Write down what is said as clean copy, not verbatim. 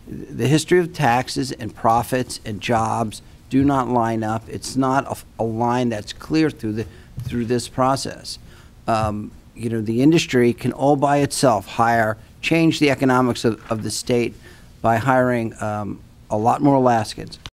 the history of taxes and profits and jobs do not line up. It's not a line that's clear through this process. You know, the industry can all by itself change the economics of the state by hiring a lot more Alaskans.